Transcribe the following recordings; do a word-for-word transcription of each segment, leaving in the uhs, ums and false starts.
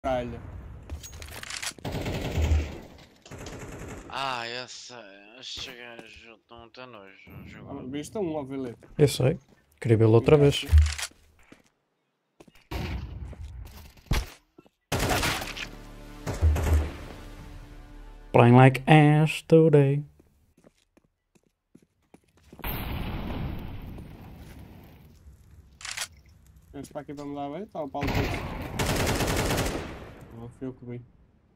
Caralho. Ah, eu sei. Estes gajos estão muito nojo. Viste um, ó, Filipe? Eu sei. Queria vê-lo outra vez. Playing like ass today. Este para aqui para me dar bem, está o Paulo todo. Não, foi eu que vi.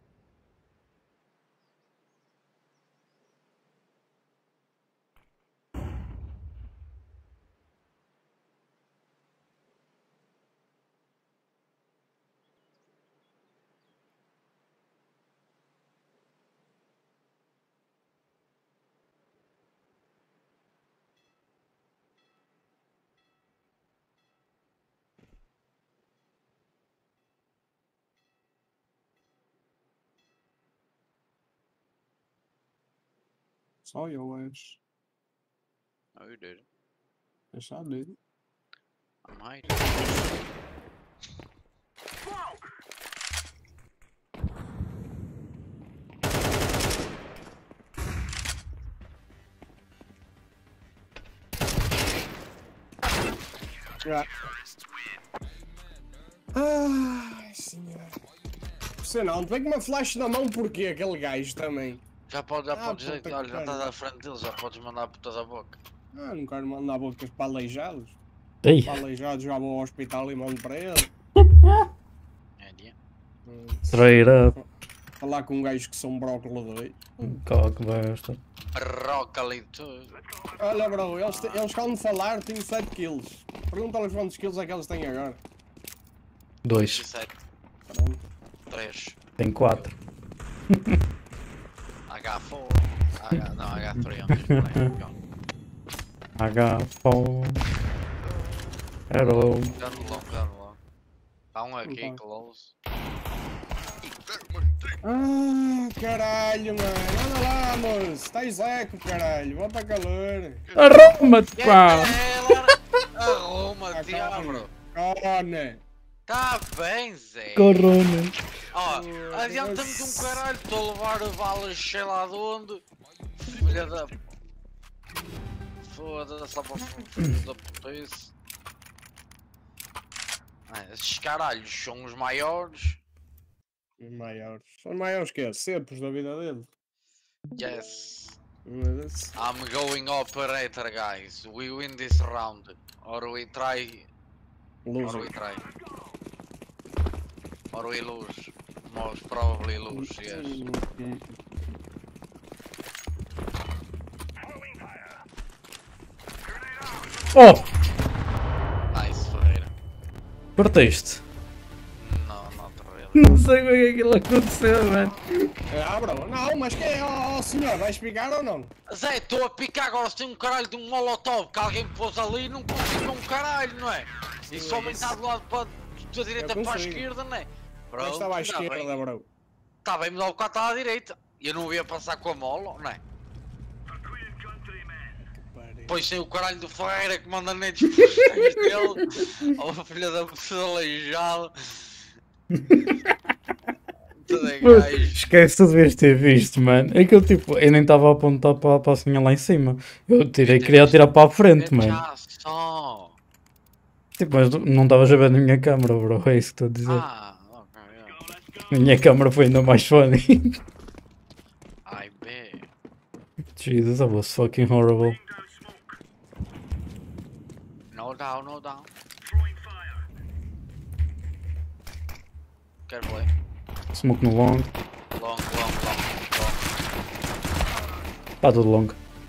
Só eu acho. No, you did. Eu já dei. I'm hiding. Já. Ai, senhor. Você não, vem com uma flash na mão porque aquele gajo também. Já podes, já Ah, podes, puta que olha, já estás pariu. à frente deles, já podes mandar por toda a boca. Ah, não quero mandar bocas para aleijados. Ei, Para aleijados já vou ao hospital e mando para ele. É dia. Hum, straight up. Falar com um gajo que são brócolis dois. Coque basta. Roca ali tudo. Olha, bro, eles, te- eles quando falar tenho sete kills. Pergunta-lhes quantos kills é que eles têm agora. Dois. sete, Pronto. três, Tem quatro. H quatro, H, não, H três, H, pão. Hello. dando longo, dando longo. Há um aqui, Opa. close. Ah, caralho, mano. Anda lá, moço. Estás eco, caralho. Bota calor. Arruma-te, pá! Arruma-te, Ah, bro. Corne. Tá bem, Zé. Corona. Ó, Oh, adianta-me de um caralho, estou a levar balas sei lá de onde. Filha da... Foda-se lá para o fundo da putice. Ah, esses caralhos são os maiores. Os maiores. São os maiores que é? Sempre da vida dele. Yes. Mas, I'm going operator, guys. We win this round. Or we try... Or we Loser. try. Or we lose. Most probably lose, yes. Hum, Oh! Nice, Ferreira. Partiste. Não, não te really. Não sei como é que aquilo aconteceu, mano. Ah, bro. Não, mas que é? Oh, oh, senhor, vai explicar ou não? Zé, estou a picar agora se tem um caralho de um molotov que alguém pôs ali e não consigo um caralho, não é? E só me está do lado para da direita Eu para a consigo. esquerda, não é? Mas estava à esquerda, bro. Está bem, mas o bocado estava à direita. E eu não ia passar com a mola, não é? Depois tem o caralho do Ferreira que manda netos por os dele. Oh, filha da puta aleijada. Tudo é Pô, gajo. esquece, tu devias ter visto, mano. É que eu tipo, eu nem estava a apontar para, para a senha lá em cima. Eu tirei, queria tirar para a frente, mano. Já só. Tipo, mas não estavas a ver na minha câmera, bro. É isso que estou a dizer. Ah, ok, yeah. A minha câmera foi ainda mais funny. I bet. Jesus, I was fucking horrible. No down, no down. Quero play. Smoke no long. Long, long, long, long. Está tudo long.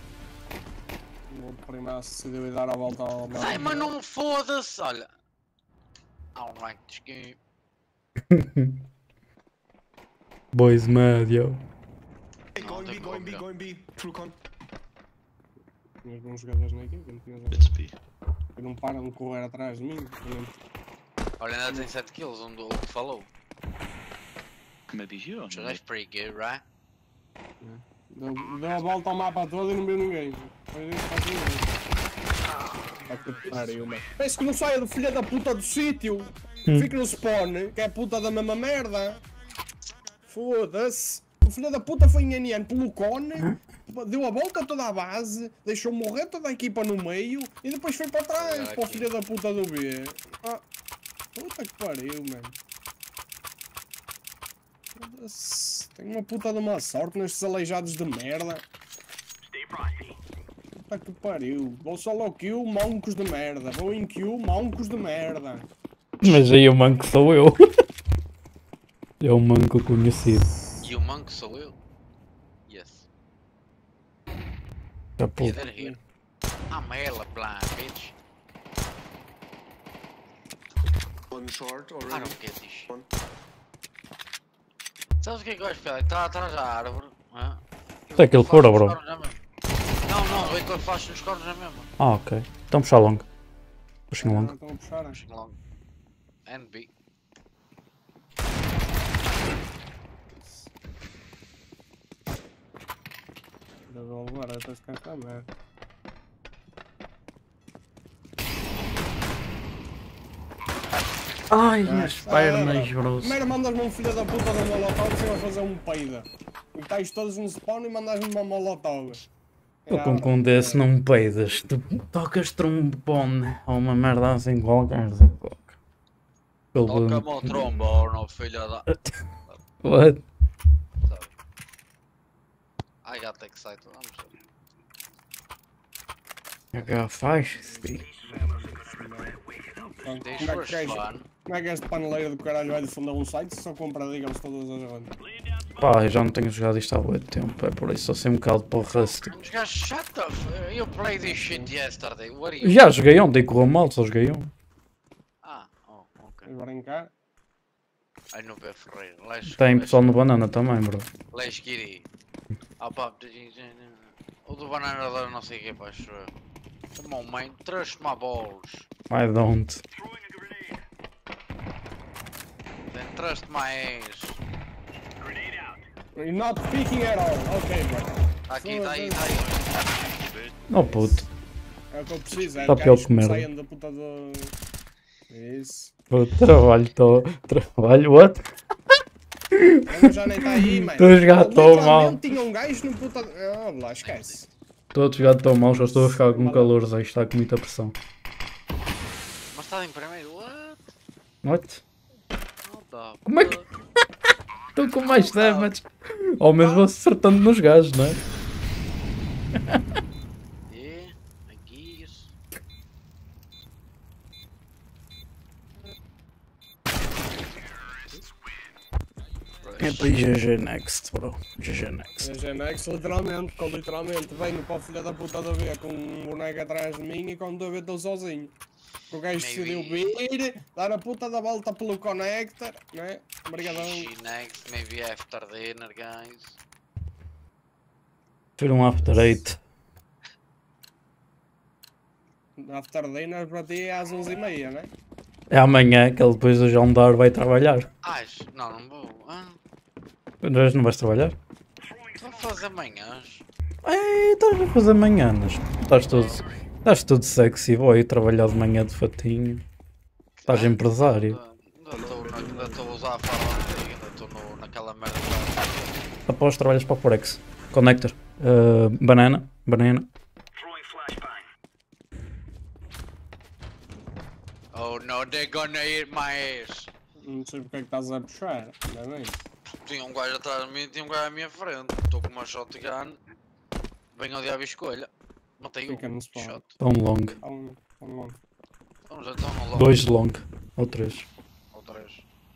O primaço decidiu ir dar a volta ao mar. Ai, mas não foda-se, olha. I don't like this game. Boys mad, yo. Não, Going tem B, going B, como, going B. True con. Tinhas bons jogadores na equipe, não tinhas It's B. que não param de correr atrás de mim. também. Olha, ainda tem sete kills, um do que falou. Maybe here. So that's pretty good, right? Deu, deu a volta ao mapa todo e não viu ninguém. Foi isso que faz ninguém. Vai que pariu, mano. Penso que não saia do filho da puta do sítio. Hum. Fico no spawn, que é puta da mesma merda. Foda-se. O filho da puta foi enganeando pelo cone, deu a volta toda à base, deixou morrer toda a equipa no meio e depois foi para trás, para o filho da puta do B. Ah, puta que pariu, mano. Foda-se. Tenho uma puta de uma sorte nestes aleijados de merda. Puta que pariu. Vou solo kill, mancos de merda. Vou em kill, mancos de merda. Mas aí o manco sou eu. É um manco conhecido. E o manco sou eu? Yes. Já pô. Get out here. I'm hella blind, bitch. One short I already. don't get this shit. One. Sabes o que é que eu acho, Félix? Está atrás da árvore. hã? Até que ele fora, Faz bro. nos cornos na mesma. Não, não, vem que eu faço nos cornos na mesma. Ah, ok. Então puxar long. Puxem Ah, long. estão a puxar. Pushing long. N B. Eu vou levar até se cantar merda. Ai, minhas pernas, bro. Primeiro mandas-me um filho da puta de um molotov e você vai fazer um peida. E estáis todos no spawn e mandas-me uma molotov. Estou com com desse, não me peidas. Tu tocas trombone ou uma merda assim qualquer. Toca-me o trombone, filha da... What? I got excited, vamos ver. H faz Pronto, This Como é was que gajo- fun. como é que este paneleiro do caralho vai defender um site se só compra digamos todas as rondas? Pá, eu já não tenho jogado isto há muito tempo, é por isso, sou sempre um bocado para o Rust. Os gajos, shut the f... You played this shit yesterday, what are you... Já joguei ontem, correu mal, só joguei um. Ah, oh, ok. Vais brincar? Aí no B Ferreira, let's... Tem let's- pessoal no banana também, bro. Let's get it. Ah pá, o do banana da não sei o que, pá, acho eu. Come on, man, trust my balls. I don't. Then trust my ass. You're not speaking at all. Ok, bro. Tá aqui, tá aí, tá aí. Oh puto. É o que eu preciso, é Tá de pior gajos que merda. saiam da puta do... Isso. Pô, trabalho, tô. Trabalho, what? Mas já nem está aí, mano. Estou a jogar tão mal. Literalmente tinha um gajo no puta... Ah, lá, esquece. Estou a jogar tão mal, já estou a ficar com calor, Zé, está com muita pressão. Mas está em primeiro, what? What? What the Como é que- fuck? Estou com mais damage. Ao menos vou acertando nos gajos, não é? Yeah, I guess. É para G G Next, bro. G G Next. A Genex, literalmente, com literalmente venho para o filho da puta da V com um boneco atrás de mim e quando eu ver estou sozinho. O gajo decidiu vir, dar a puta da volta pelo connector, né? Obrigadão. G G next, maybe after dinner, guys. Foi um after eight. After dinner para ti é às onze e meia, né? É amanhã que ele depois do jantar vai trabalhar. Acho, não, não vou. Ah, Mas não vais trabalhar? estou a fazer manhãs. Ei, estás a fazer manhãs. Estás todo, estás todo sexy boy, trabalhar de manhã de fatinho. Estás empresário. Ainda estou na- ainda estou a usar a fala antiga, ainda estou no- naquela merda. Após trabalhas para a Forex. Connector. Uh, banana. Banana. Oh no, they're gonna eat my ass. Não sei porque é que estás a puxar, não é bem? Tinha um gajo atrás de mim e tinha um gajo à minha frente. Estou com uma shotgun. Venho ao diabo e escolha. Matei Fica no um spawn. shot. Tão long. Há um, há um longo. Vamos então no logo. Dois long. Ou três. Ou três.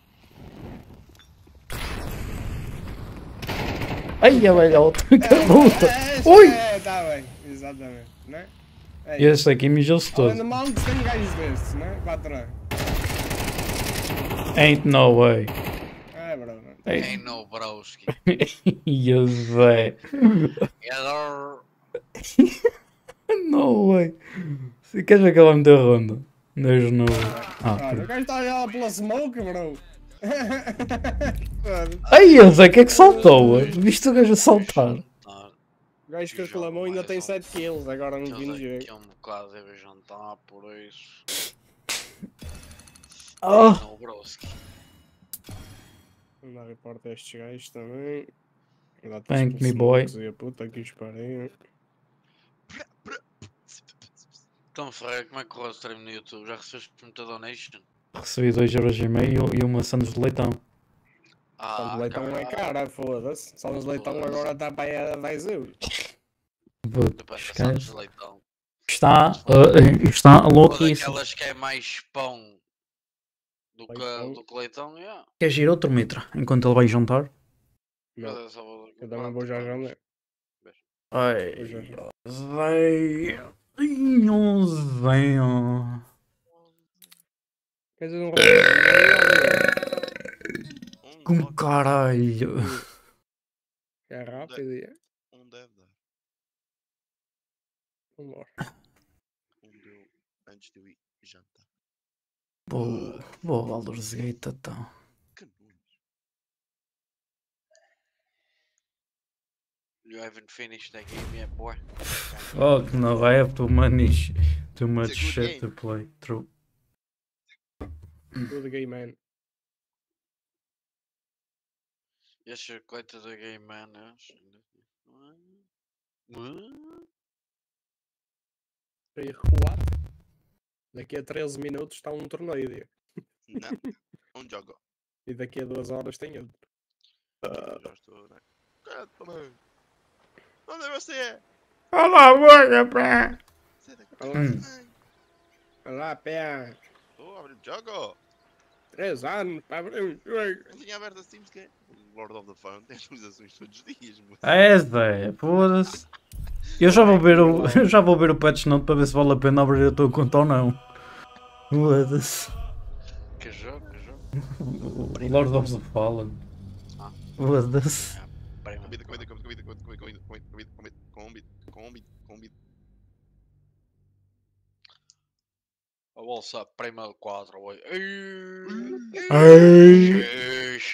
Ai, a velhota. Que puta. É, Ui! é, tá bem, exatamente, né? É E este aqui mijou-se todo. Além de monks tem gajos destes, né? Quatro anos. Ain't no way. É, bro. Ei. Ain't no broski. E o Zé. Hello. No way. Se queres ver que ela me deu ronda? Deixa no. Ah, Olha, o pronto. gajo está a olhar pela smoke, bro. Foda-se. Ai, o Zé, que é que saltou? Viste o gajo a saltar? Não, O gajo que reclamou ainda tem sete kills agora no fim do aquilo jogo. aqui é um bocado de jantar, por isso. Oh! Não, broski. Vou dar reporte a estes gajos também. Dá-te Thank os me, boy. smokes e a puta que os parei. Então, Ferreira, como é que correu o stream no YouTube? Já recebeste muita donation? Recebi dois euros e meio e uma sandes de leitão. Só de Ah, leitão é caralho. cara, foda-se. Só de leitão Foda-se. agora está para aí a dez euros. Puto, Depende da Santos esquece. de leitão. Está, uh, está Ou louquíssimo. daquelas que é mais pão do que, Leitão. do que leitão, yeah. Quer ir outro Mitra? Enquanto ele vai jantar? Não, Eu só vou- eu também vou já jantar. Ai, Vou já jantar. velho. Velho. Quer dizer, um rapaz. Um, Com logo, caralho. É rápido e é. um deve dar. Vambora. Um deu antes de eu ir jantar. Vou, vou ao Baldur's Gate então. Que nojo. You haven't finished that game yet, boy. Fuck, no, I have too much, too much It's a good shit game. to play. True. Good game, man. Yes, you're quite to the game, man. Yes. What? Para ir recuar. Daqui a treze minutos está um torneio. Diego. Não, um jogo. E daqui a duas horas tem outro. Já estou, né? Cara, também. Onde é você? Olá, boa, pá. Sai daqui. Hum. Olha lá, pé. Estou a abrir o jogo. Três anos para abrir um jogo. Eu tinha aberto assim, porque o Lord of the Fun tem atualizações todos os dias. Mas... É, Zé, foda-se. Eu já vou ver o, eu já vou ver o patch note para ver se vale a pena abrir a tua conta ou não. Foda-se. Que jogo, que jogo. O Lord of the Fallen. Ah. Foda-se. É, prima. Comida, comida, comida, comida, comida, comida, comida, comida, comida, comida, comida, comida. A bolsa prima quatro, oi. Ai. Ixi.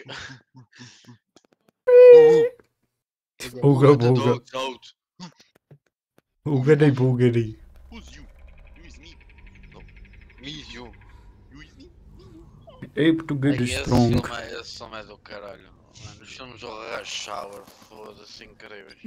Buga, Let the buga. dogs out. Bugari, bugari. Who's you? You is me. No, Me, you. you is me. Ei, português Ai, esse strong. filme, é, esse filme é do caralho. Mano, os filmes do Rush Hour, foda-se, incríveis.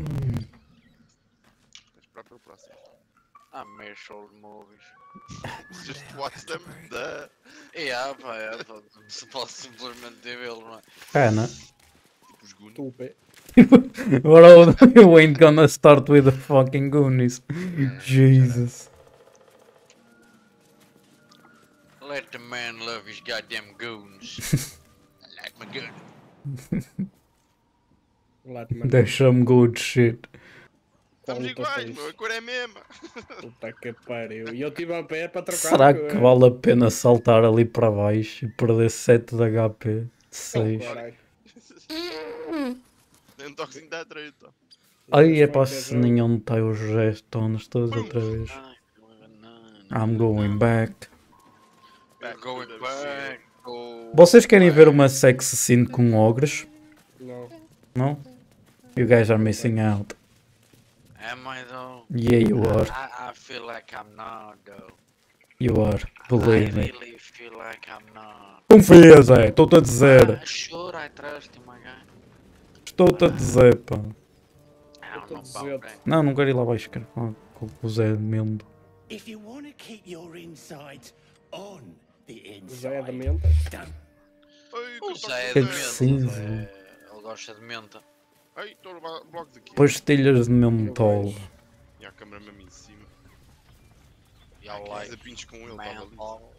Mas para o próximo. Ah, mesh old movies. Just watch them. The... Yeah, pá, é, pá, se posso simplesmente vê-los, não é? Pena. Tipo os Goonies. Tu, pé. Bro, you ain't gonna start with the fucking Goonies. Jesus. Let the man love his goddamn goons. I like my gun. Lá-te mandar. Deixa-me good shit. Estamos Conta iguais, tens. meu. A cor é a mesma. Puta que pariu. E eu estive a pé para trocar. Será a que cor. vale a pena saltar ali para baixo e perder sete de H P? seis. Caralho. Tem um toquezinho da treta. Aí é para se nenhum tem os gestos todos outra vez. Ai, banana. I'm going back. We're going back. Oh. Vocês querem ver uma sex scene com ogres? Não. Não? You guys are missing out. Am I though? Yeah, you are. I, I feel like I'm not though. You are. I Believe me. really feel like I'm not. Confia, Zé. Estou-te a dizer. Ah, sure, I trust you, my guy. Estou-te a dizer, pá. I don't Tô know about dizendo. that. Não, não quero ir lá abaixo. Quero falar com o Zé mesmo. If you want to keep your insides on the Já é da inside, menta. don't. Ai, O que Zé é Que de toque menta. cinza. Zé. Ele gosta de menta. Ai, estou no ba- bloco daqui. Pastilhas de mentol. E a câmera mesmo em cima. E ao Ai, like. que pinches com ele, estava ali. Menthol.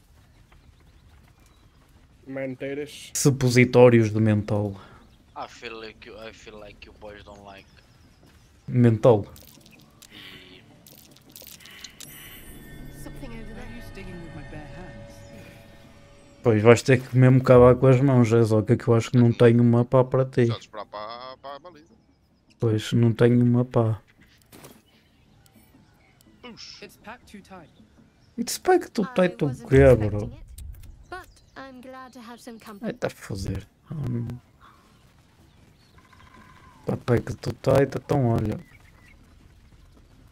Manteiras. Supositórios de mentol. I feel like you, I feel like you boys don't like. Mentol. E Something over there. Pois vais ter que mesmo cavar com as mãos, é só que é que eu acho que não tenho uma pá para ti. Já esperar para, para a baliza. Pois não tenho uma pá. Puxa. It's packed too tight. It's pack tu I tá tu wasn't que expecting bro. it, but I'm glad to have some Ai company. tá a fazer. Hum. Tá pack tu tá então olha.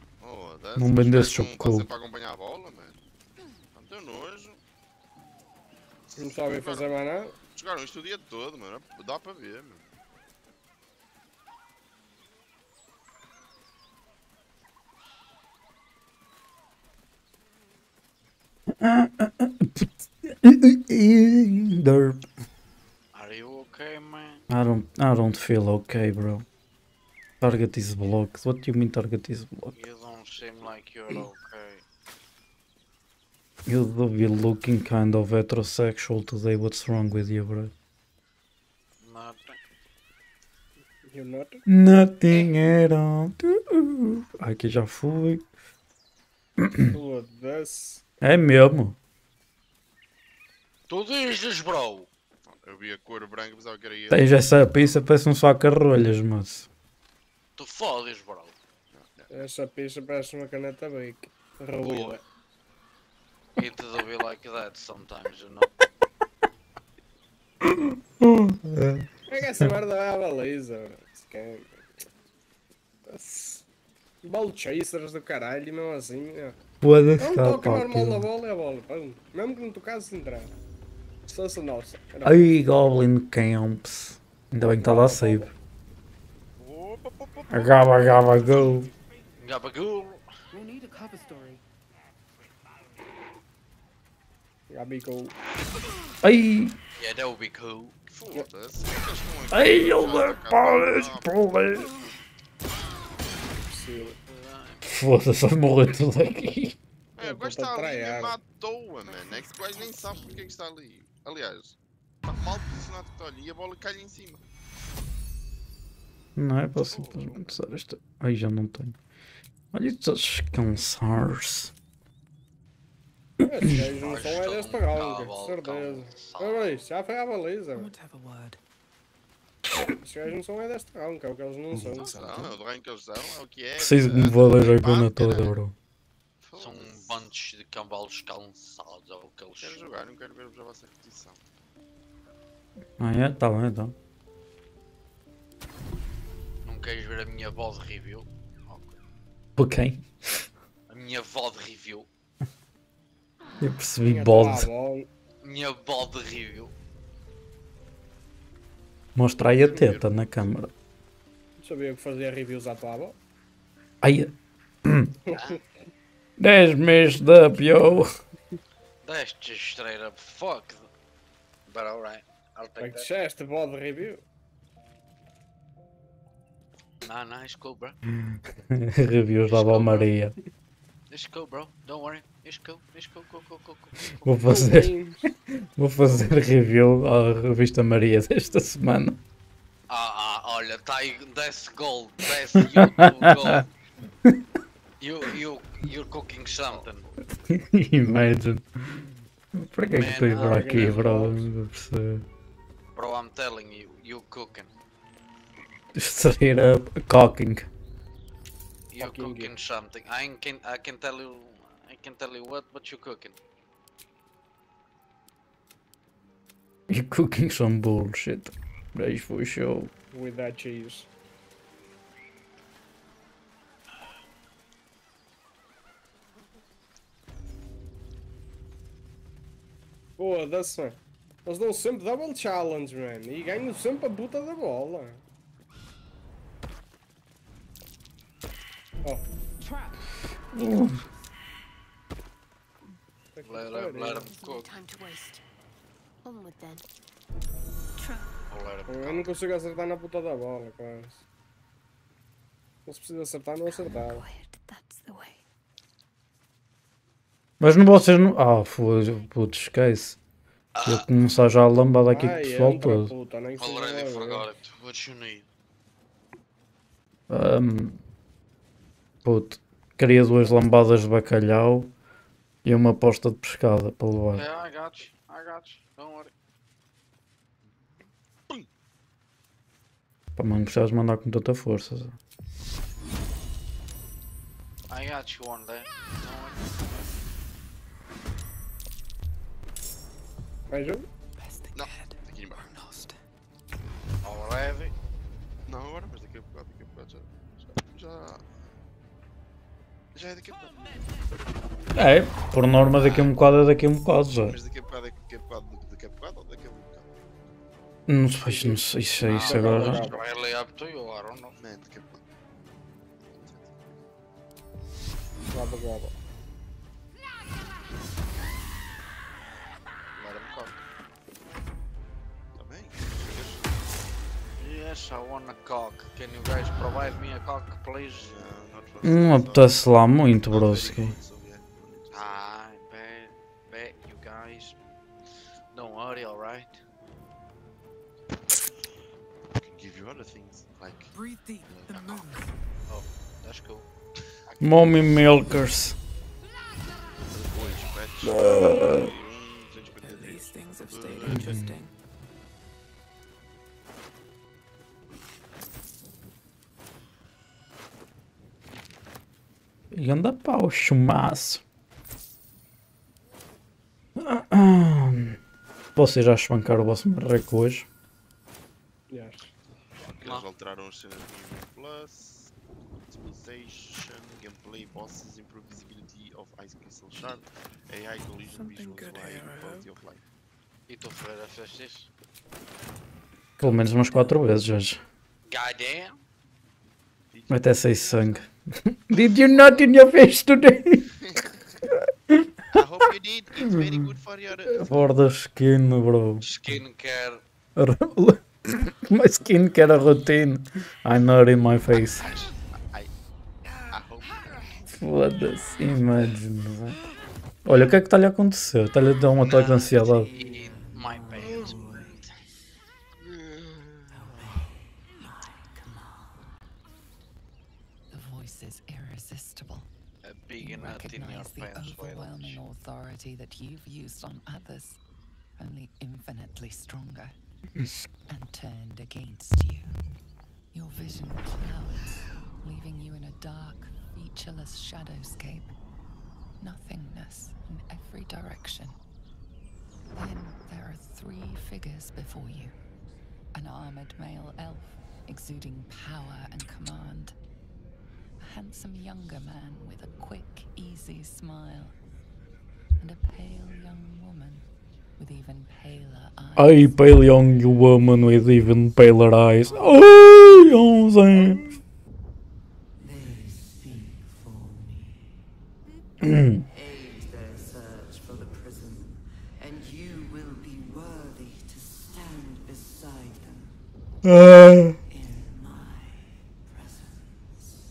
Oh, Não vendesse um chocolate. para acompanhar a bola, mano. Não tem nojo. Não sabem fazer mais nada. Jogaram isto o dia todo, mano. Dá para ver, mano. Derp. Are you okay, man? I don't, I don't feel okay, bro. Target is blocked. What do you mean target is blocked? You don't seem like you're okay. You do be looking kind of heterosexual today. What's wrong with you, bro? Nothing. You're not? Nothing at all. Aqui já fui. Foda-se. É mesmo. Tu dizes, bro. Eu vi a cor branca, pensava que era ele. Tens essa pista, parece um saco de rolhas, moço. Tu fodes, bro. Essa pista parece uma caneta bake. Boa. Ruída. It do be like that sometimes, you know. É que essa merda vai à baliza, bro. Se quer- Ball chasers do caralho, e mesmo assim, meu. Foda-se, É um tá toque normal na pá. bola, é a bola. Pum. Mesmo que não tocasse, entrar. Se fosse nossa. Era Ai, Goblin Camps. Ainda bem que está lá save. Opa, opa, opa. Agaba, agaba, go. Gabagool. We'll need a cover story. Gabigol. Ai, Yeah, that would be cool. Foda-se. Como é que eles estão aqui? ai, Já ele está para cá, explodir. Possível. Foda-se, morreu tudo aqui. É, o gajo Puta está ali traiado. mesmo à toa, mano. É que o gajo nem sabe porque é que está ali. Aliás, está mal posicionado que está ali e a bola cai em cima. Não é para simplesmente usar esta. Ai, já não tenho. Olha, estes cansares. Esses gajos não são é Gajos deste tão round, cabo, certeza. calma. Olha isso, já foi à baliza. I mano. want to have a word. Esses gajos não são é deste round, que é o que eles não são. Não, é o do rank que eles são, é o que é. Preciso de me Ah, valer a pá, cona toda, caralho. bro. São um Foda-se. bunch de cavalos cansados, é o que eles Quero são. jogar, não quero ver a vossa repetição. Ah, é? Tá bem, então. Não queres ver a minha voz de review? Ok. Por quem? A minha voz de review. Eu percebi Tinha bode. toda a bola. Minha voz de review. Mostra aí a teta na câmara. Não sabia que fazia reviews à tua bola. Ai. dez meses de up, yo. That's just straight up fucked. But alright, I'll É take que that. disseste bode review. Nah, nah, it's cool, bro. Reviews da Val Maria. It's cool, bro. Don't worry. It's cool. It's cool, cool, cool, cool, cool. Vou fazer, vou fazer review à revista Maria desta semana. Ah, ah, olha, tá aí, that's gold. That's YouTube gold. You, you, you're cooking something. Imagine. Para que é que estou a ir Man, por ah, aqui, grande bro? box. Não percebo. Bro, I'm telling you, you cooking. Straight up cocking. You're Fucking cooking something. I can, I can tell you, I can tell you what, but you're cooking. You're cooking some bullshit. Mas foi show. With that cheese. Foda-se, mano. Eles dão sempre double challenge, mano. E ganham sempre a puta da bola. Oh. Trap. Let him, let him There's no cook. time to waste. Onward then. I'll let him Eu cook. não consigo acertar na puta da bola, quase. Não se precisa acertar, não acertava. Quiet. That's the way. Mas não vocês não. Ah, foda-se, putz, esquece. Eu começar já a lambada aqui com o Ai, pessoal entra, todo. puta, nem sei Already lá, forgot it. What you need? Um, puto, queria duas lambadas de bacalhau e uma posta de pescada para levar. Yeah, I got you. I got you. Don't worry. Para não precisas mandar com tanta força. Zé. I got you one day. Don't worry. Mais um? Não, aqui embaixo. Already. Não agora, mas daqui a bocado, daqui a bocado já. Já. Já é daqui a bocado. É, por norma daqui a um bocado é daqui a um bocado já. Mas daqui a bocado, daqui a bocado, daqui a Não sei, não sei, isso, é isso agora. It's really up to you, I don't know. Man, que é pá. Grava, grava. Let him cook. Tá bem? Yes, I want a cock. Can you guys provide me a cock, please? Yeah, not for Não apetece lá muito, broski. So, yeah. I bet, bet you guys. Don't worry, alright? I can give you other things, like... Breathe deep. The moon. Oh, that's cool. Mommy milkers. Depois, pets... um, These things have stayed interesting. E anda pau, chumaço. Vocês já espancaram o vosso marreco hoje? Yes. Eles alteraram as cenas do Game Plus, Optimization, Gameplay, Bosses, Improve Visibility of Ice Crystal Shard, A I Collision Something Visuals, good Y, here, I Quality of Life. E tu, Ferreira, fizeste isso? Pelo menos umas quatro vezes hoje. Goddamn! Até sei sangue. Did you not in your face today? I hope you did, it's very good for your... For the skin, bro. Skincare. My skin care routine. I know it in my face. I, I hope... Foda-se, imagina. Olha, o que é que está-lhe a acontecer? Está-lhe a dar um ataque de ansiedade. In my pants. The voice is irresistible. A big nut in your Recognize the pants, overwhelming authority that you've used on others, only infinitely stronger, and turned against you. Your vision clouds, leaving you in a dark, featureless shadowscape. Nothingness in every direction. Then there are three figures before you. An armored male elf, exuding power and command. A handsome younger man with a quick, easy smile. And a pale young woman with even paler eyes. Ai, pale young woman with even paler eyes. Ai, onze. They speak for me. Aid their search for the prison, and you will be worthy to stand beside them Ah. in my presence.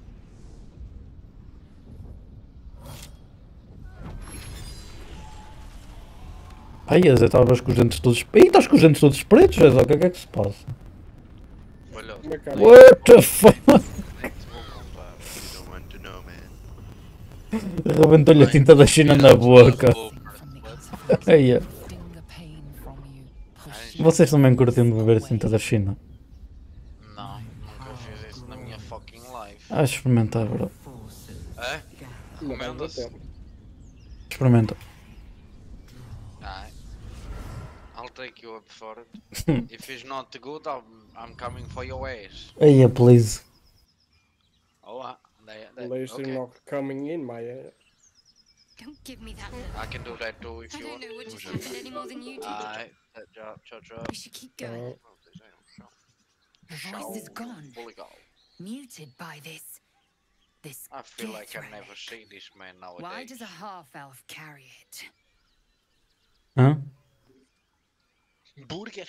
Ai, Zé, estavas com os dentes todos... Ih, estás com os dentes todos pretos, Zé, o que é que é que se passa? Olha, Como é que é? What the fuck? You don't want to know, man. Rebentou-lhe a tinta da China na boca. Ai, é. Finger pain from you, pushing Vocês também curtem de beber tinta da China? não, nunca fiz isso na minha fucking life. Ah, experimenta, bro. É? Recomenda-se? Experimenta. Aye. I'll take you up for it. If it's not good, I'm, I'm coming for your ass. Ai, please. Oh, uh, they, At they, least okay. you're not coming in my ass. Don't give me that look. I can do that too if I you don't want. know what just happened any more than you do. Aye, that job, job, job. We should keep going. The voice is gone, Fully gone. muted by this. This I feel like gift I never relic. see this man Why nowadays. does a half-elf carry it? Hã? Burger.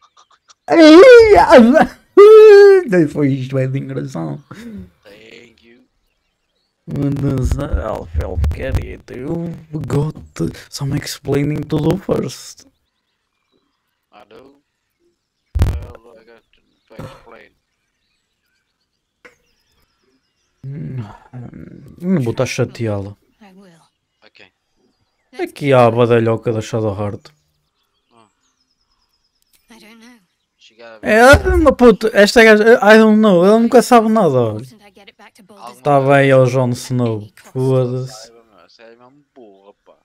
Ai, foi isto, é de engraçado. Thank you. Alfeld, get it. You got some explaining to do first. I do. Well, I got to explain. Não vou estar chateá-la. I will. Okay. Aqui há a badalhoca da Shadowheart. I don't know. She got a É uma puta. Esta gaja. I don't know. Ela nunca sabe nada. Important I get it back to Baldur's Está Gate. bem, é o Jon Snow. Foda-se. raiva, meu. Você é mesmo burra, pá.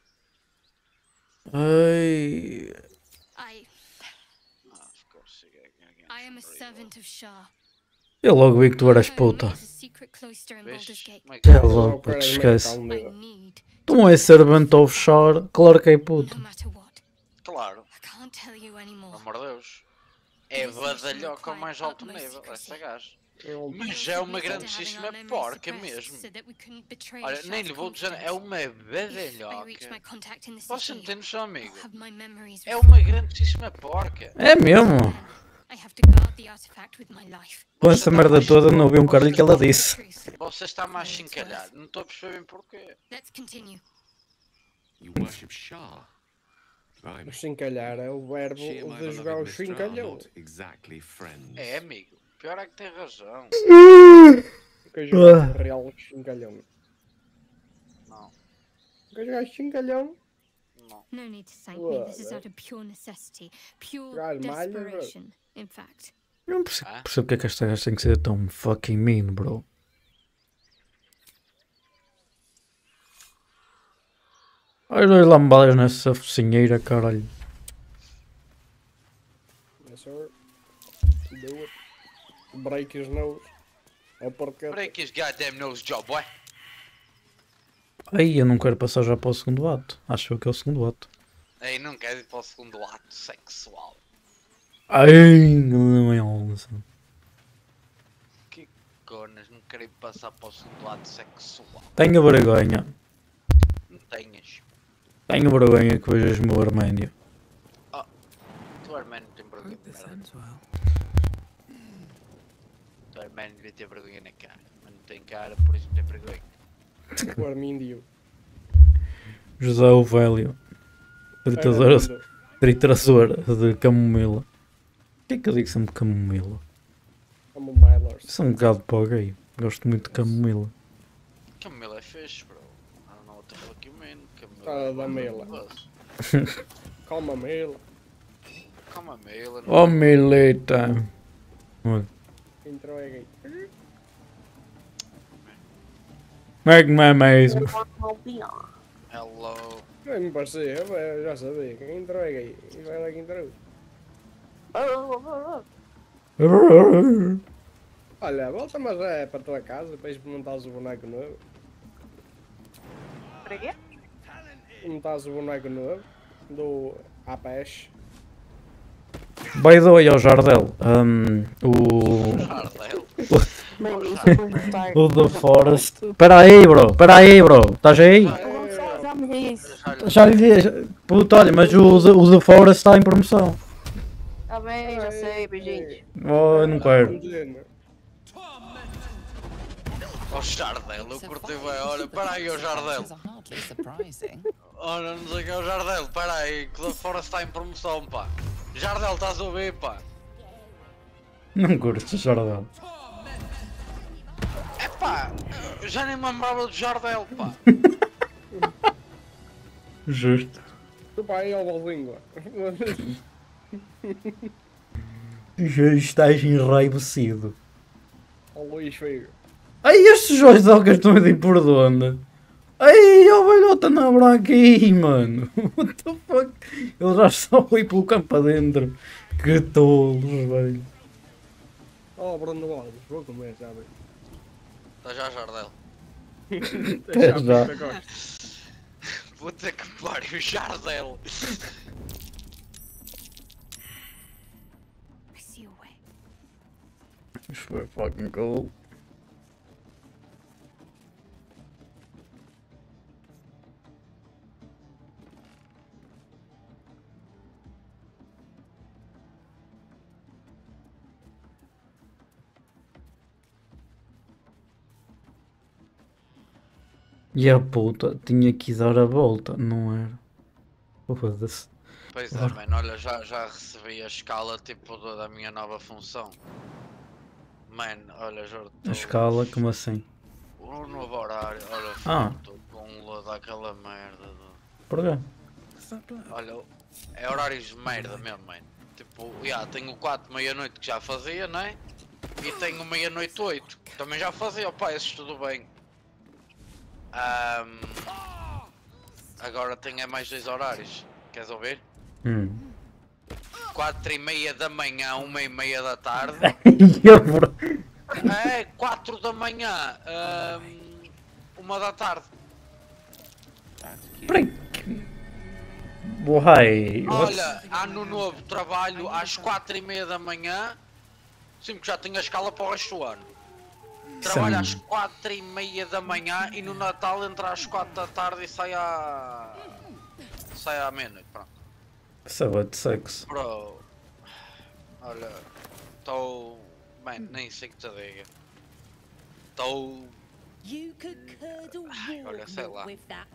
Ai. I Ah, of course, you get- you get I am a some servant of Shah. Eu logo vi que tu eras Home puta. is a secret cloister in Baldur's Vixe, Gate. como é que É é? logo, Oh, puto, peraí, esquece. calma, I nega. need Tu não és servant of Shore, claro que é puto. no matter what. Claro, I can't tell you pelo anymore. amor de Deus. é badalhoca ao mais alto nível, essa gaja. Mas é uma grandíssima porca mesmo. Olha, nem lhe vou dizer, é uma badalhoca. Você não tem noção, amigo? É uma grandíssima porca. É mesmo? Com essa merda toda não ouvi um caralho que ela disse. Você está-me a chincalhar, não estou a perceber bem porquê. You worship Shah. O chincalhar é o verbo de jogar o chincalhão. Exactly friends. É, amigo. Pior é que tem razão. Quer jogar real chincalhão? Não. Quer jogar chincalhão? Não. No need to thank me. This is out of pure necessity, pure desperation, in fact. Eu não percebo, percebo porque é que esta gaja tem que ser tão fucking mean, bro. Olha dois lambadas nessa focinheira, caralho. Yes, sir. Do it. Break his nose. É porque... Break his goddamn nose job, boy. Aí eu não quero passar já para o segundo ato. Acho que é o segundo ato. Ei, não quero ir para o segundo ato sexual. Ai, não é onça. Que conas, não quero ir passar para o segundo ato sexual. Tenho vergonha. Não tenhas. Tenho vergonha que vejas o meu Arménio. Oh, tu Arménio tem vergonha de merda. Tu Arménio devia ter vergonha na cara. Mas não tem cara, por isso não tem vergonha. O Armíndio. José o Velho. Tritador, tritador de camomila. Porquê que eu digo sempre camomila? Camomilers. Sou um bocado para o gay. Gosto muito de camomila. Camomila é fixe, bro. I don't know what the fuck you mean. Tá da mela. Calma mela. Calma mela. Oh milita. Entrou é gay. Meg me mesmo. Hello. Não me parecia, eu já sabia. Quem entrou é gay. E vai lá que entrou. Olha, volta mas é para a tua casa para experimentar o boneco novo. Para quê? Montares o boneco novo do Apex. By the way, ao Jardel. Um, o. Jardel? O The Forest. Espera aí, bro. Espera aí, bro. Estás aí? Já me disse. Já lhe disse. Puta, olha, mas o, o The Forest está em promoção. Tá bem, já sei, beijinhos. Oh, eu não quero. Oh Jardel, eu curti bem, olha, para aí o Jardel. Olha, não sei o que é o Jardel, para aí, que lá fora está em promoção, pá. Jardel, estás a ouvir, pá? Não curto o Jardel. É pá, já nem me lembrava do Jardel, pá. Justo. Tu pá aí, ó, língua. Já estás enraivecido. Ó Luís Feio. Ai, estes joias algas estão a ir por onde? Ai, ó velhota na aqui, mano. What the fuck? Eles já estão a ir pelo campo adentro. Que tolos, velho. Ó, Bruno Alves, vou comer, já bem. Está já Jardel. Até já. Puta que pariu, Jardel. This foi fucking cool. E a puta tinha que dar a volta, não era? Foda-se. Pois é, mano, olha, já, já recebi a escala tipo da, da minha nova função. Mano, olha, já A escala, como assim? O novo horário, olha, Ah. estou com um load daquela merda. Do... Porquê? Olha, é horários de merda mesmo, mano. Tipo, já, tenho quatro meia-noite que já fazia, né? E tenho meia-noite oito, que também já fazia, pá, esses tudo bem. Um, agora tenho é mais dois horários, queres ouvir? Hum. quatro e meia da manhã, uma e meia da tarde. É, quatro da manhã, um, uma da tarde. Peraí. Uai, olha, ano novo, trabalho às quatro e meia da manhã. Sim, porque já tenho a escala para o resto do ano. Trabalho às quatro e meia da manhã e no Natal entra às quatro da tarde e sai à... sai à meia-noite, pronto. Sabe de sexo. Bro, olha, estou... bem, nem sei que te diga. Estou... olha, sei lá.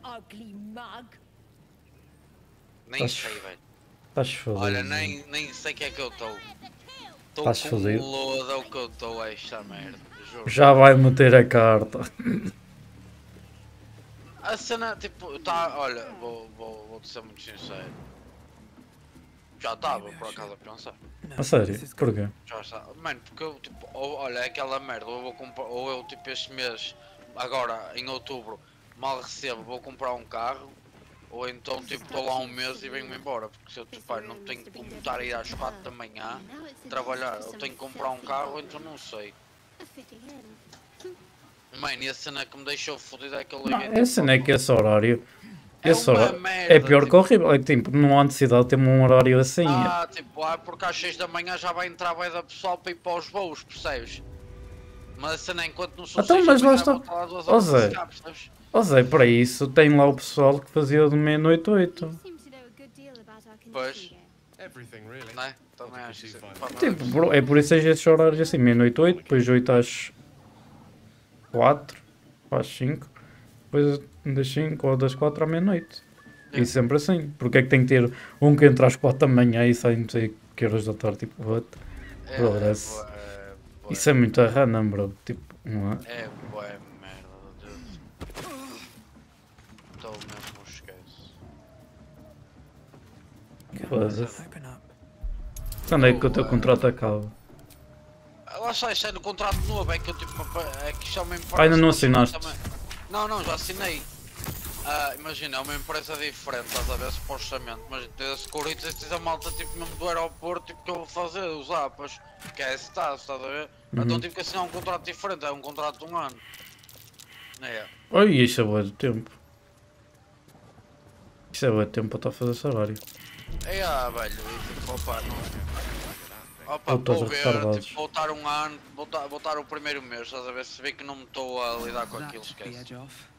Nem sei, velho. Estás fodido. Olha, nem, nem sei o que é que eu estou. Estás Estou com fodido. lodo que eu estou a esta merda, juro. Já vai meter a carta. A cena, tipo, tá, olha, vou, vou, vou te ser muito sincero. Já estava, por acaso, a pensar. A sério? Porquê? Já está. Mano, porque eu, tipo, ou, olha, é aquela merda, ou eu vou comprar, ou eu, tipo, este mês, agora, em outubro, mal recebo, vou comprar um carro, ou então, tipo, estou lá um mês e venho-me embora, porque se eu, tipo, pai, não tenho como estar a ir às quatro da manhã, trabalhar, eu tenho que comprar um carro, ou então não sei. Mano, e a cena que me deixou fodido é aquele Não, evento. a cena é que esse horário... É Esse uma horário merda, é pior tipo- que horrível. É que, tipo, não há necessidade de ter um horário assim. Ah, tipo, ah, porque às seis da manhã já vai entrar bué da pessoal para ir para os voos, percebes? Mas a cena é enquanto não sou Então, seis mas da lá manhã, está. vou estar lá duas Ó horas a Zé, chegar, percebes? ó Zé, para isso tem lá o pessoal que fazia de meia-noite oito. Pois. Não é? Também acho que sim. Pá, mas Tipo, bro, é por isso que esses horários assim, meia-noite oito, depois oito às quatro, às cinco, depois das cinco ou das quatro à meia-noite. E sempre assim. Porque é que tem que ter um que entra às quatro da manhã e sai não sei que horas da tarde, tipo, what? É, Bro, é, that's- bué, é, bué. isso é muito a random, bro. Tipo, não é? É bué merda, Deus. Estou mesmo, esquece. Foda-se. Quando é que o teu contrato acaba? Ah, lá está, isto é no contrato novo, é que eu tipo, é que isto é uma empresa... Ah, ainda não mas assinaste? também- Não, não, já assinei. Ah, imagina, é uma empresa diferente, estás a ver, supostamente, mas desde Corinthians tens a malta tipo mesmo do aeroporto, tipo que eu vou fazer, os apas, que é esse estás, estás a ver? Uhum. Então tive que assinar um contrato diferente, é um contrato de um ano. É. Oi, isso é boa de tempo. Isso é boa de tempo para estar a fazer salário. É, ah, velho, e tipo, opa, não... Opa, Ou todos vou ver, retardados. tipo, voltar um ano, voltar, voltar o primeiro mês, estás a ver, se vê que não me estou a lidar com aquilo, esquece.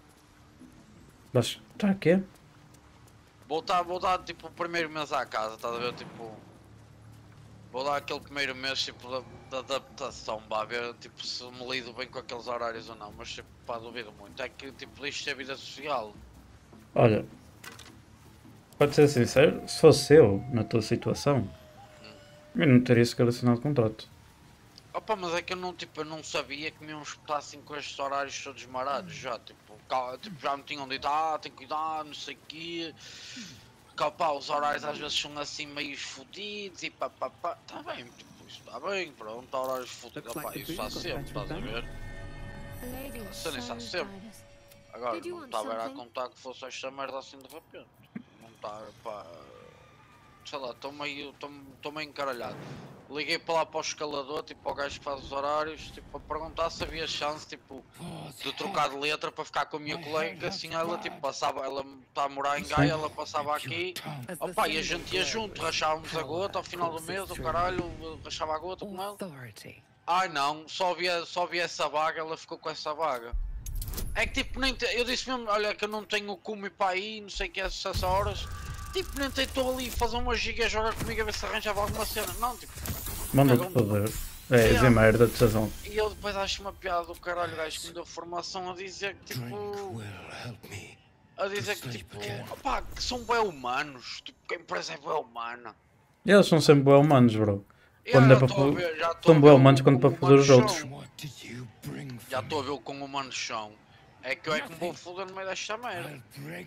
Mas está aqui? Vou dar, vou dar tipo o primeiro mês à casa, estás a ver? Tipo. Vou dar aquele primeiro mês tipo da, da adaptação, vá ver tipo se me lido bem com aqueles horários ou não, mas tipo, pá, duvido muito. É que tipo isto é vida social. Olha, pode ser sincero, se fosse eu na tua situação, eu não teria sequer assinado contrato. Opa, mas é que eu não, tipo, eu não sabia que me iam espetar assim com estes horários todos marados já, tipo, cá, tipo já me tinham dito, ah, tem cuidado, não sei o quê. Cá, pá, os horários às vezes são assim meio fodidos e pá, pá, pá, tá bem, tipo, isso está bem, pronto, há horários fodidos, opá, isso está sempre, estás a ver? A cena está sempre. Agora, não estava a contar que fosse esta merda assim de repente, não está, pá, sei lá, estou meio, estou meio encaralhado. Liguei para lá para o escalador, tipo, para o gajo que faz os horários, tipo, a perguntar se havia chance, tipo, de trocar de letra para ficar com a minha colega, assim ela, tipo, passava, ela está a morar em Gaia, ela passava aqui, opa, e a gente ia junto, rachávamos a gota ao final do mês, o caralho, rachava a gota com ela. Ai não, só havia, só havia essa vaga, ela ficou com essa vaga. É que tipo, nem te, eu disse mesmo, olha que eu não tenho como ir para aí, não sei o que é essas horas. Tipo, nem estou ali a fazer uma giga e jogar comigo a ver se arranjava alguma cena. Não, tipo... Manda-te poder. É, Yeah. dizer merda de razão. E eu depois acho uma piada do caralho, o gajo que me deu formação a dizer que tipo... A dizer que tipo... Opá, que são bem humanos. Tipo, que a empresa é bem humana. E eles são sempre bem humanos, bro. Yeah, Quando é já para estou a foder. ver- já estou a São ver bem o- humanos quando o para foder os humano outros. chão. Já estou a ver o com humanos são. É que eu é que me vou foder no meio desta merda.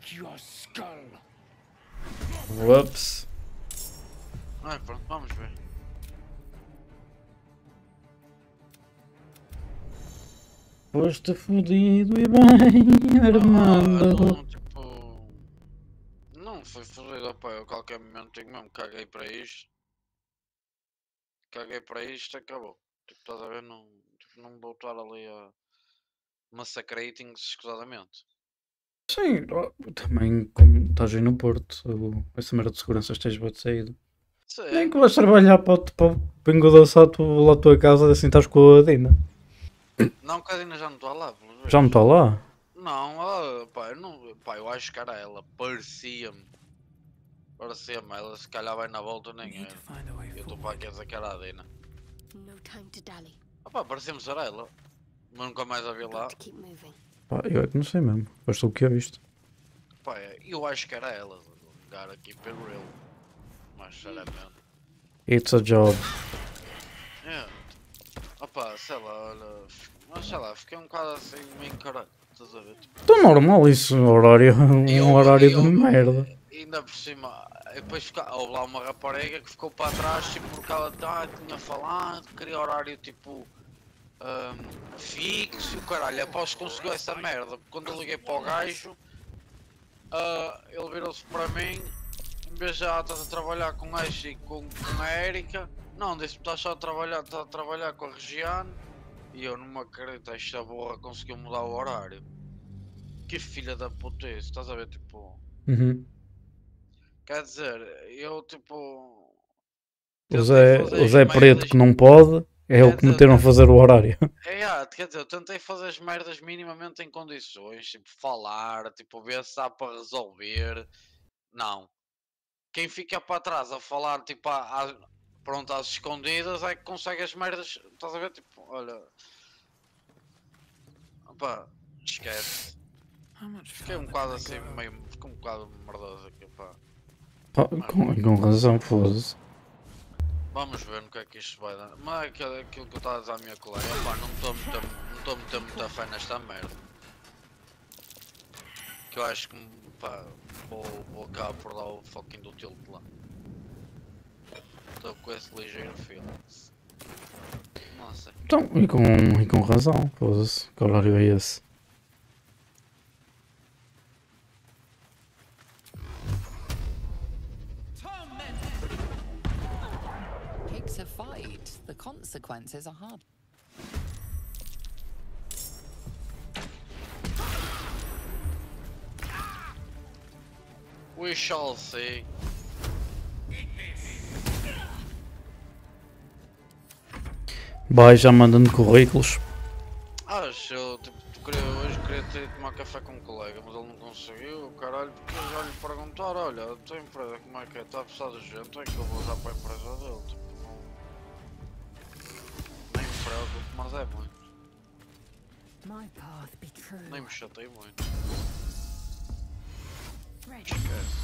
Ups. Ah, pronto, vamos ver. Foste fodido e bem, Armando. Não, tipo... Não foi fodido, opá, eu a qualquer momento tenho mesmo, caguei para isto. Caguei para isto, acabou. Tipo, estás a ver, não, tipo, não vou estar ali a massacratings escusadamente. Sim, também como estás aí no Porto, essa merda de segurança esteja bem saído. Nem que vais trabalhar para o, para o Pingo Doce lá à tua casa, assim estás com a Dina. Não, que a Dina já não está lá. Já não está lá? Não, ela, pá, eu não, pá, eu acho que era ela, parecia-me. Parecia-me, ela se calhar vai na volta nem é. Eu estou para aqui a dizer que era a Dina. Ah pá, parecia-me ser ela. Mas nunca mais a vi lá. Pá, eu é que não sei mesmo, basta o que é visto. Pá, eu acho que era ela, lugar aqui pelo real. Mas sinceramente. It's a job. É. Opa, sei lá, olha. Mas sei lá, fiquei um bocado assim meio caralho. Estás a ver? Então normal isso, horário, um eu, horário eu, de merda. E ainda por cima, depois fica, houve lá uma rapariga que ficou para trás, tipo, porque ela ah, tinha falado, queria horário tipo um, fixo e o caralho, após conseguiu essa merda. Quando eu liguei para o gajo, uh, ele virou-se para mim, em vez de já estás a trabalhar com a Ashley e com, com a Erika, não, disse-me estás só a trabalhar, estás a trabalhar com a Regiane. E eu não me acredito, esta borra conseguiu mudar o horário. Que filha da puta é isso, estás a ver, tipo... Uhum. Quer dizer, eu tipo... O Zé, o Zé Preto que não pode, é o que meteram a fazer o horário. É, é, quer dizer, eu tentei fazer as merdas minimamente em condições, tipo, falar, tipo, ver se dá para resolver. Não. Quem fica para trás a falar, tipo, a, a, pronto, às escondidas é que consegue as merdas, estás a ver, tipo, olha... Opa, esquece. Fiquei um bocado assim, meio, fiquei um bocado merdoso aqui, pá. Pá, com, com razão, foda-se. Vamos ver no que é que isto vai dar. Mas é aquilo, aquilo que eu estava a dizer à minha colega, pá, não estou a meter muita fé nesta merda. Que eu acho que, pá, vou, vou acabar por dar o fucking do tilt lá. Estou com esse ligeiro feeling. Não sei. Então, e com, e com razão, foda-se, que horário é esse? Takes a fight. The consequences are hard. We shall see. Vai já mandando currículos. Acho, eu tipo, queria, hoje queria ter ido tomar café com um colega, mas ele não conseguiu, caralho, porque eu já lhe perguntar, olha, a tua empresa como é que é? Está a precisar de gente, é que eu vou usar para a empresa dele, tipo, não... Nem me preocupo, mas é muito. Nem me chatei muito. Esquece.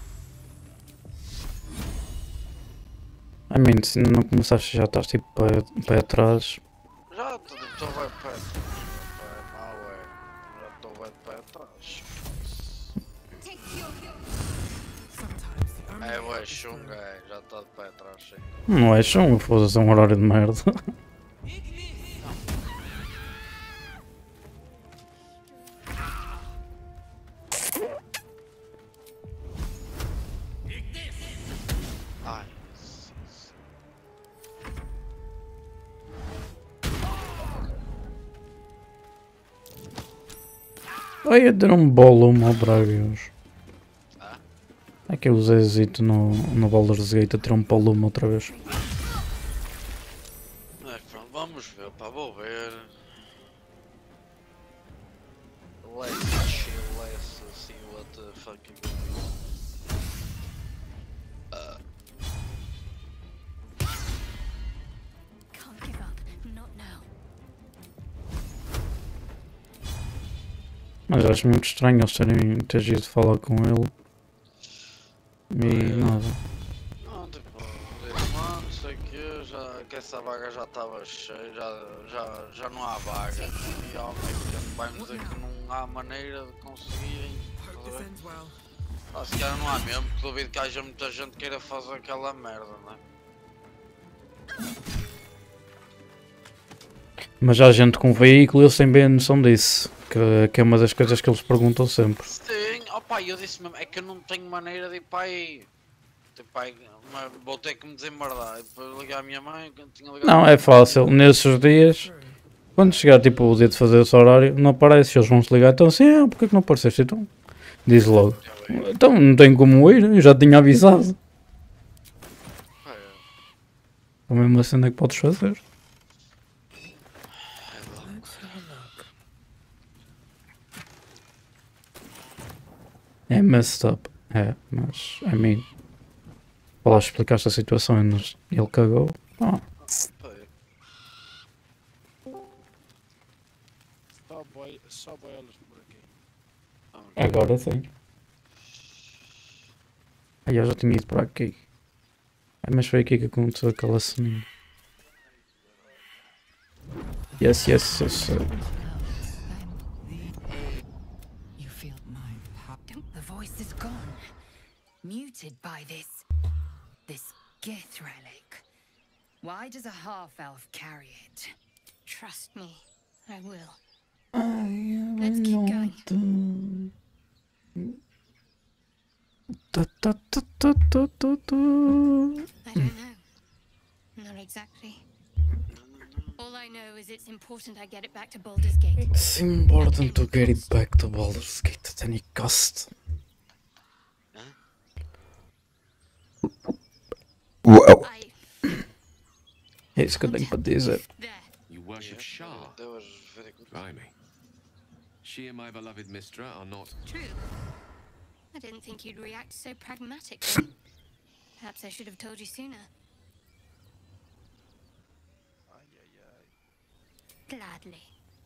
I mean, se não começaste já estás tipo para, para atrás. Já estou bem para trás. É mau, é. Já estou bem para trás. É, ué, chunga, é. Já estou de pé atrás, sim. Não é chunga, foda-se, é um horário de merda. Ai, eu der um bolo ao Bragas. Ah? É que é o Zezito no, no Baldur's Gate a ter um polume outra vez. Mas pronto, vamos ver, pá, vou ver. Let's chill, let's see what the fucking going on. Uh. Can't give up, not now. Mas acho muito estranho eles terem ter ido falar com ele. E nada. Não, tipo, não sei o que, já, que essa vaga já estava cheia, já, já, já não há vaga. E ao mesmo tempo vai-me dizer que não há maneira de conseguirem. Ah, se calhar não há mesmo, porque duvido que haja muita gente que queira fazer aquela merda, não é? Mas há gente com veículo e eles têm bem a noção disso. Que, que é uma das coisas que eles perguntam sempre. Sim, opa, eu disse mesmo, é que eu não tenho maneira de ir para aí. Tipo, aí vou ter que me desembardar. Depois ligar à minha mãe, que tinha ligado. Não, é fácil. Nesses dias, Quando chegar tipo o dia de fazer esse horário, não aparece, eles vão se ligar, então assim, ah, porque é que não apareceste? Então, diz logo. Então não tenho como ir, eu já tinha avisado. A mesma cena que podes fazer. É messed up. É, mas, I mean, para lá explicaste a situação e ele cagou. Ah. Só boias por aqui. Agora sim. Aí eu já tinha ido para aqui. Ah, mas foi aqui que aconteceu aquela cena. Yes, yes, yes. Uh... You feel my power. The voice is gone. Muted by this. This Gith relic. Why does a half-elf carry it? Trust me, I will. I Let's keep going. Da, da, da, da, da, da, da. I don't know. Not exactly. All I know is it's important I get it back to Baldur's Gate. It's important to get it back to Baldur's Gate at any cost. Wow. É isso que eu tenho para dizer. You worship Shah? Blimey. She and my beloved Mistra are not... True. I didn't think you'd react so pragmatically. Perhaps I should have told you sooner. Gladly.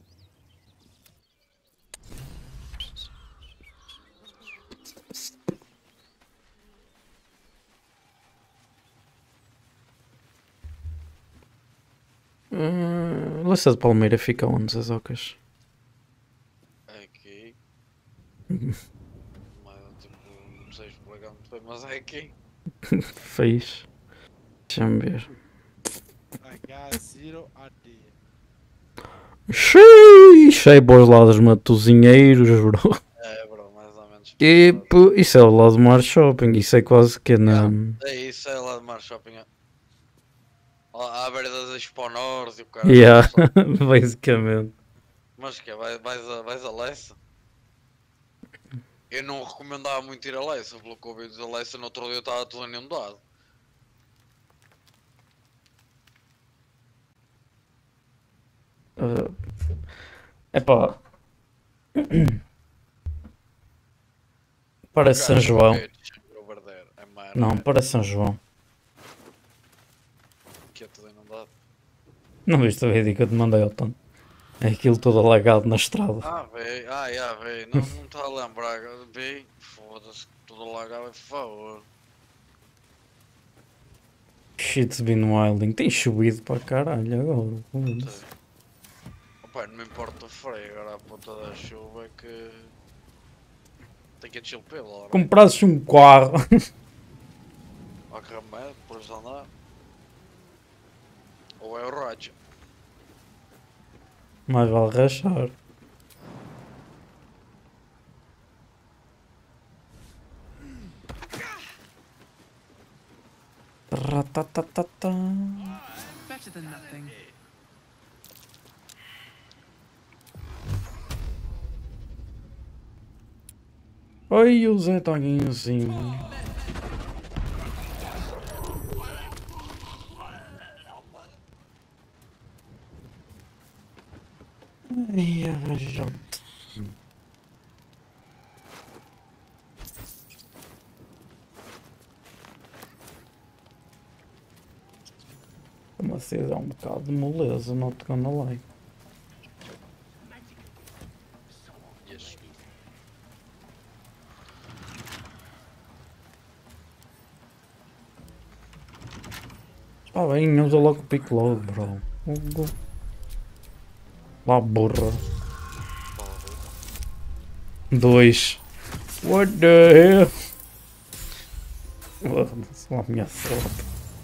Uh, Lessa de Palmeira fica onde, as ocas? Aqui. Mas tipo, não sei explicar muito bem, mas é aqui. Fez. Deixa-me ver. H zero A D. Xiii, cheio bons lados matozinheiros, bro. É, bro, mais ou menos. E pô, isso é o lado do Mar Shopping, isso é quase que na. É isso, é lá do Mar Shopping. À beira das Expo Norte e o cara. Yeah, basicamente. Mas que é? Vais, vais, a, vais a Leça? Eu não recomendava muito ir a Leça, pelo que ouvi dizer a Leça no outro dia eu estava tudo inundado. Uh, epá. Parece São João. Não, parece São João. Que é tudo inundado. Não viste a vídeo que eu te mandei, Elton? É aquilo todo alagado na estrada. Ah, véi, ah, yeah, véi, não não está a lembrar, véi, foda-se, tudo alagado, por favor. Shit's been wilding, tem chovido para caralho agora. Opa, não me importa o freio, agora a ponta da chuva é que... Tem que encher o pelo. Comprasses um carro. Há que remédio, por isso andar. Ou é o rádio. Mais vale rachar. Ratatatata. Better than nothing. Oi, o Zé tá aqui em cima. Ai, arranjado. Uma cena é um bocado de moleza, not gonna lie. Ah bem, usa logo o pick load, bro. Lá burra. Dois. What the hell? Foda-se lá a minha sorte.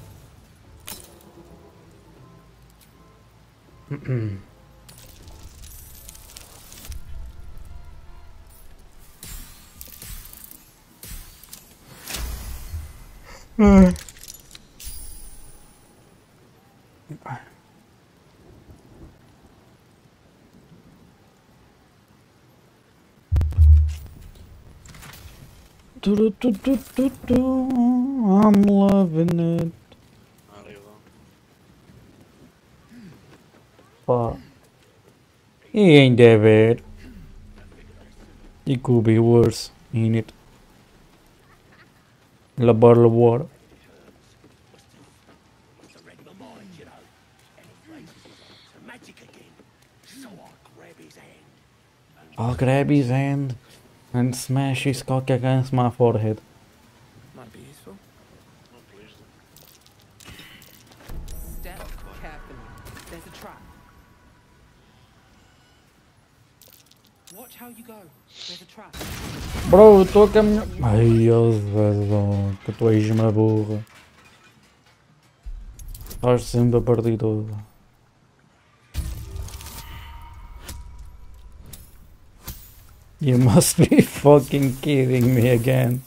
Hum. tu, tu, tu, tu, tu. I'm loving it. Pá. He ain't that bad. It could be worse, ain't it? La bottle of water. I'll grab his hand and smash his cock against my forehead. Might be useful. Step carefully. There's a trap. Watch how you go. There's a trap. Bro, eu estou a caminhar. Ai, Azevedo, que tu és uma burra. Estás sempre a partir toda. You must be fucking kidding me again.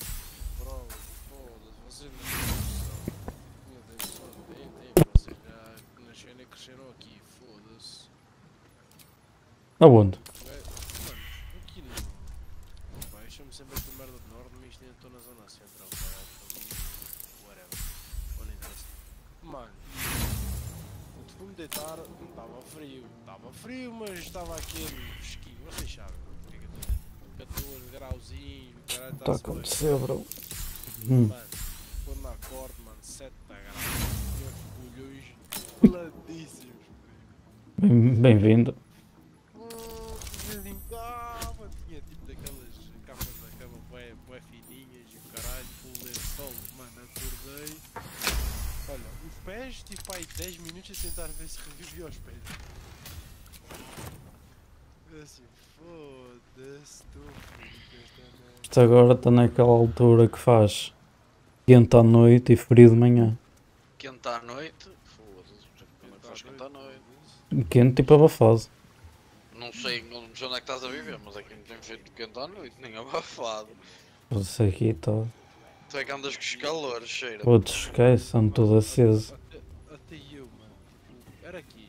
Aonde? Aqui no... Pá, eu chamo sempre esta merda de norte, mas isto ainda estou na zona central, pá, whatever, não interessa. Mano, quando fui-me deitar, estava frio, estava frio, mas estava aquele fresquinho, vocês sabem, o que é que eu estou a dizer? catorze grauzinho, caralho, está a acontecer, bro. Hum. Mano, quando me acordo, mano, sete graus, meus bolhões peladíssimos. Bem-vindo. Limpava, tinha tipo daquelas capas da cama bué, bué fininhas e o caralho, full lençol, mano, acordei. Olha, os pés, tipo aí dez minutos a tentar ver se revivia os pés. Assim, foda-se, estou frio. Isto agora está naquela altura que faz quente à noite e frio de manhã. Quente à noite? Foda-se, como é que faz quente à noite? Quente tipo abafado. Não sei, não sei onde é que estás a viver, mas aqui não tem feito quente à noite, nem abafado. Isso aqui está. Tu é que andas com os calores, cheira. Outros esquece, são tudo aceso. Até, até eu, mano. Era aqui.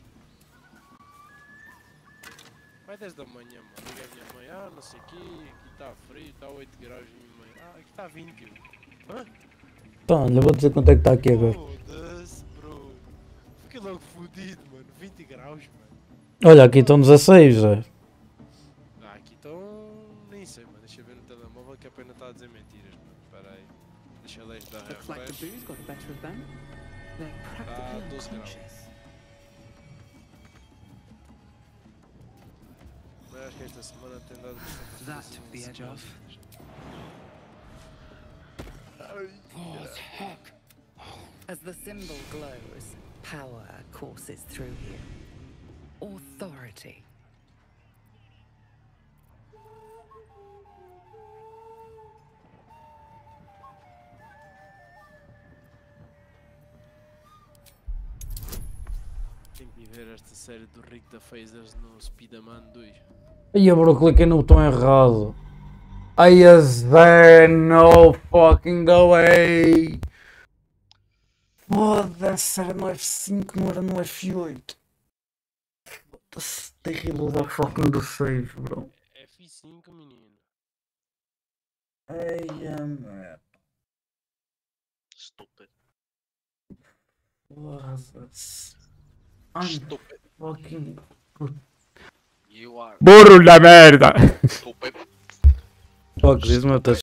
Vai dez da manhã, mano. Liga a minha mãe, ah, não sei o que, aqui está frio, está oito graus. Minha mãe, ah, aqui está vinte. Hã? Pá, olha, vou dizer quanto é que está aqui agora. Foda-se, bro. Fiquei logo fodido, mano. vinte graus, mano. Olha, aqui estão dezasseis já. Ah, aqui estão... nem sei, mano. Deixa eu ver no telemóvel que a pena está a dizer mentiras, mano. Espera aí. Deixa eu ler dar refresh. Tá doze graus. Mas acho que esta semana tem dado bastante coisa. As the symbol glows, power courses through you. Authority. Tenho que ver esta série do Rick da Phasers no Spider-Man dois. Ai, bro, cliquei no botão errado. Ai, Zé, no fucking way. Foda-se, era no F cinco, não era no F oito. Foda-se, terrível da fucking do save, bro. F cinco, menino. Ai, a merda. Estúpido. Foda-se. Estúpido. Fucking... You are... Burro da merda! Estúpido. Fuck, diz-me